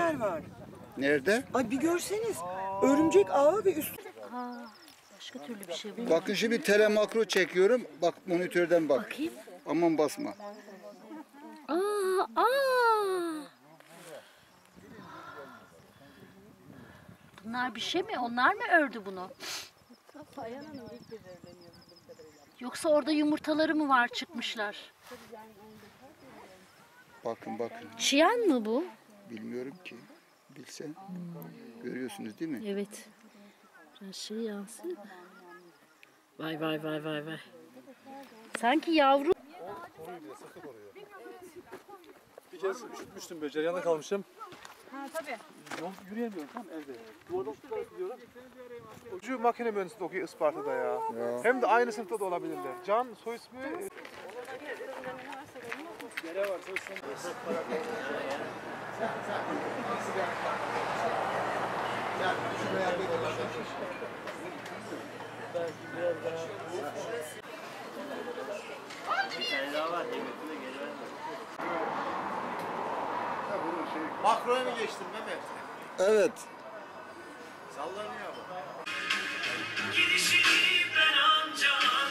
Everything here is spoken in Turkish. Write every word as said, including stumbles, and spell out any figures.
örümcekler var. Nerede? Ay bir görseniz. Örümcek ağı ve üstü. Ha, başka türlü bir şey bu. Bakın şimdi bir telemakro çekiyorum. Bak monitörden bak. Bakayım. Aman basma. Aa, aa. Bunlar bir şey mi? Onlar mı ördü bunu? Yoksa orada yumurtaları mı var çıkmışlar? Bakın bakın. Çiyan mı bu? Bilmiyorum ki. Bilsen. Görüyorsunuz değil mi? Evet. Biraz şey yansın. Vay vay vay vay vay. Sanki yavru. Bir kez üşütmüştüm böyle, ceryanda kalmışım. Ha tabii. Yol yürüyemiyorum tam evde. Duvardan tutarak gidiyorum. Ucu makine mühendisliği okuyor Isparta'da ya. Ya. Hem de aynı sınıfta da olabilirler. Can soy ismi... Yere var soy ismi. Makroya mı geçtin Mehmet? Evet. Sallanıyor bu. Gidişini ben ancak